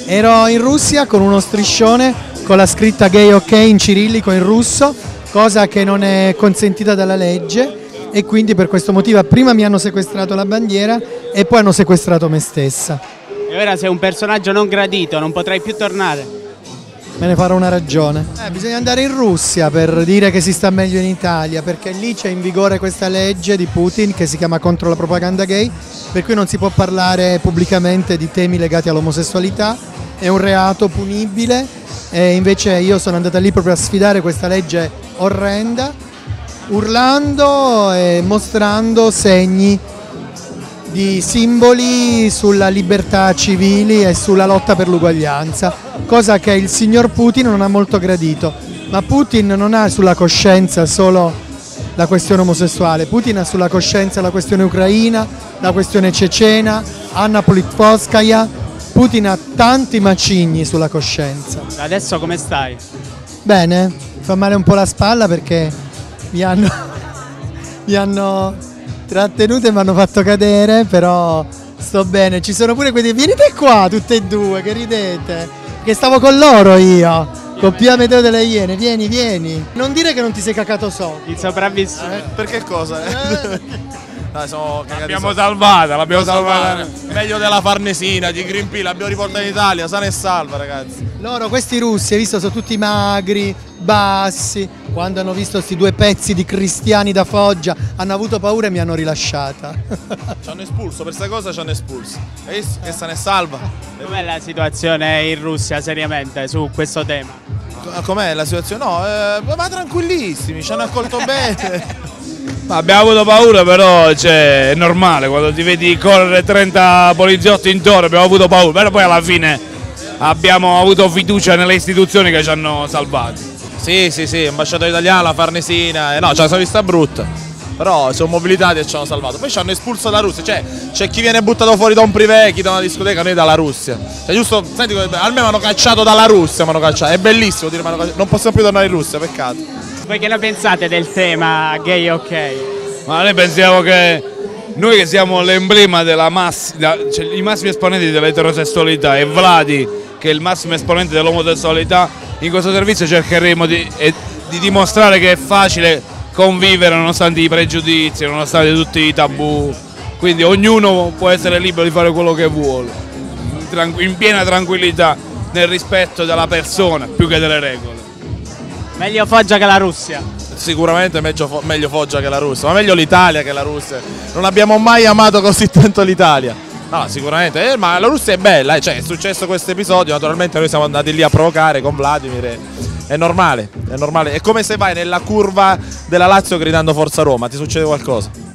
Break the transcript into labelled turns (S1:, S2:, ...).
S1: Ero in Russia con uno striscione con la scritta gay ok in cirillico in russo, cosa che non è consentita dalla legge, e quindi per questo motivo prima mi hanno sequestrato la bandiera e poi hanno sequestrato me stessa.
S2: E ora sei un personaggio non gradito, non potrai più tornare.
S1: Me ne farò una ragione. Bisogna andare in Russia per dire che si sta meglio in Italia, perché lì c'è in vigore questa legge di Putin che si chiama contro la propaganda gay, per cui non si può parlare pubblicamente di temi legati all'omosessualità, è un reato punibile, e invece io sono andata lì proprio a sfidare questa legge orrenda, urlando e mostrando segni di simboli sulla libertà civili e sulla lotta per l'uguaglianza, cosa che il signor Putin non ha molto gradito. Ma Putin non ha sulla coscienza solo la questione omosessuale, Putin ha sulla coscienza la questione ucraina, la questione cecena, Anna Politkovskaya. Putin ha tanti macigni sulla coscienza.
S2: Adesso come stai?
S1: Bene, fa male un po' la spalla perché mi hanno trattenuto e mi hanno fatto cadere, però sto bene. Ci sono pure quelli, venite qua tutte e due, che ridete, che stavo con loro io, con Pio Amedeo delle Iene, vieni. Non dire che non ti sei cacato sotto.
S2: Il sopravvissuto.
S3: Perché cosa?
S4: L'abbiamo salvata.
S3: Meglio della Farnesina, di Green Pea, l'abbiamo riportata in Italia, sana e salva, ragazzi.
S1: Loro, questi russi, hai visto, sono tutti magri, bassi. Quando hanno visto questi due pezzi di cristiani da Foggia hanno avuto paura e mi hanno rilasciata.
S3: Ci hanno espulso, per questa cosa ci hanno espulso. Hai visto? Che sana e salva.
S2: Com'è la situazione in Russia seriamente su questo tema?
S3: Com'è la situazione? No, ma tranquillissimi, ci hanno accolto bene.
S4: Abbiamo avuto paura, però è normale, quando ti vedi correre 30 poliziotti intorno abbiamo avuto paura, però poi alla fine abbiamo avuto fiducia nelle istituzioni che ci hanno salvati.
S3: Sì, ambasciatore italiano, la Farnesina, no, ce la sono vista brutta, però sono mobilitati e ci hanno salvato. Poi ci hanno espulso dalla Russia, cioè c'è chi viene buttato fuori da un privé, chi da una discoteca, noi dalla Russia. Cioè giusto, senti, almeno mi hanno cacciato dalla Russia, è bellissimo dire, non possiamo più tornare in Russia, peccato.
S2: Voi che ne pensate del tema gay ok?
S4: Ma noi pensiamo che noi che siamo l'emblema della cioè i massimi esponenti dell'eterosessualità, e Vladi che è il massimo esponente dell'omosessualità, in questo servizio cercheremo di dimostrare che è facile convivere nonostante i pregiudizi, nonostante tutti i tabù, quindi ognuno può essere libero di fare quello che vuole, in piena tranquillità, nel rispetto della persona più che delle regole.
S2: Meglio Foggia che la Russia.
S3: Sicuramente meglio Foggia che la Russia, ma meglio l'Italia che la Russia. Non abbiamo mai amato così tanto l'Italia. No, sicuramente, ma la Russia è bella, cioè è successo questo episodio, naturalmente noi siamo andati lì a provocare con Vladimir, è normale, è come se vai nella curva della Lazio gridando Forza Roma, ti succede qualcosa.